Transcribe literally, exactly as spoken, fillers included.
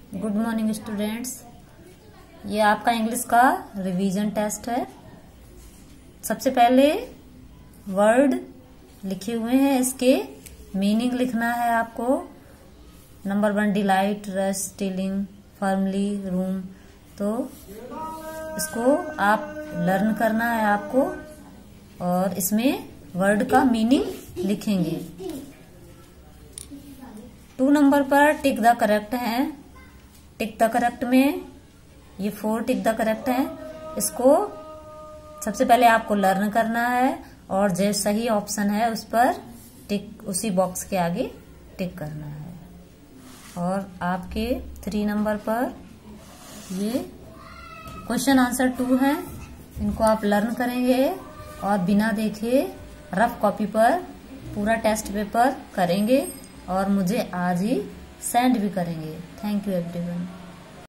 Good morning students. ये आपका English का रिवीजन टेस्ट है। सबसे पहले वर्ड लिखे हुए हैं, इसके मीनिंग लिखना है आपको। Number one, delight, rush, stealing, firmly, room. तो इसको आप लर्न करना है आपको और इसमें वर्ड का मीनिंग लिखेंगे। टू नंबर पर टिक द करेक्ट है। टिक द करेक्ट में ये फोर टिक द करेक्ट है। इसको सबसे पहले आपको लर्न करना है और जो सही ऑप्शन है उस पर टिक, उसी बॉक्स के आगे टिक करना है। और आपके थ्री नंबर पर ये क्वेश्चन आंसर टू है, इनको आप लर्न करेंगे और बिना देखे रफ कॉपी पर पूरा टेस्ट पेपर करेंगे और मुझे आज ही सेंड भी करेंगे। Thank you everyone.